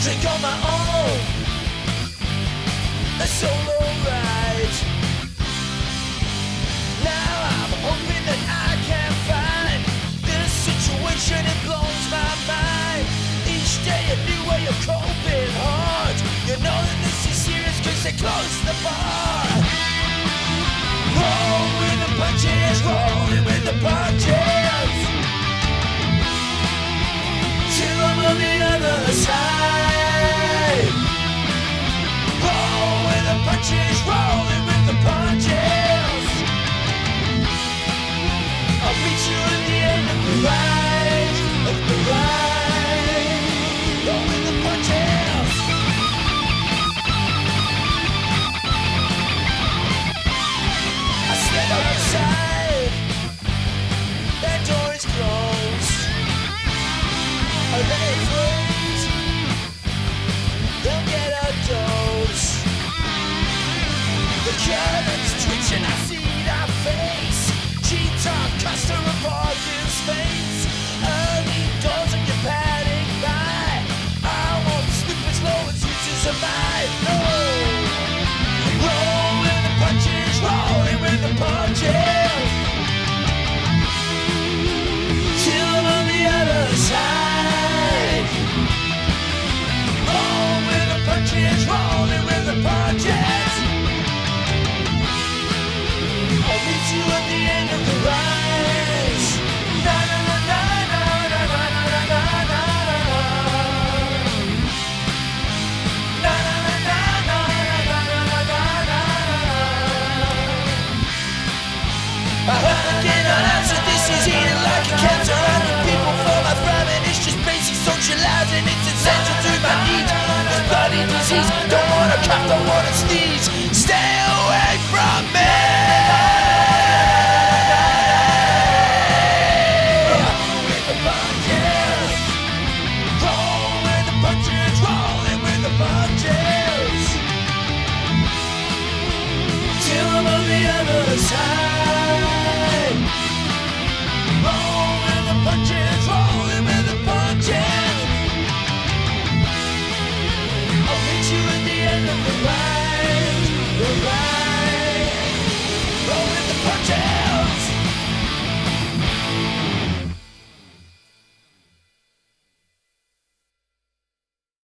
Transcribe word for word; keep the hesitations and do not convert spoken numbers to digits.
drink on my own, a solo ride. Now I'm hoping that I can find this situation, it blows my mind. Each day a new way of coping hard. You know that this is serious cause they close the bar. Roll with the punches, rolling with the punches, till I'm on the other side. Roll with the punches, rolling with the punches, I'll meet you at the end of the ride, of the ride. Roll with the punches. I step outside, that door is closed. Are they afraid they'll get a dose? The curtains twitching, I see that face. Cheetah, customer parking space. Early doors and you're padding by. I want to slip as low as you to survive. No! Roll with the punches, rolling with the punches, till I'm on the other side. Roll with the punches, rolling with the punches, I'll meet you at the end of the rise. Na na na na na na na na na na. Na na na na na na na na na. I heard again unanswered, this is eating like a cancer. I'm with people for my thriving, it's just basic socializing. It's essential to my needs, this bloody disease. Don't wanna cough, don't wanna sneeze.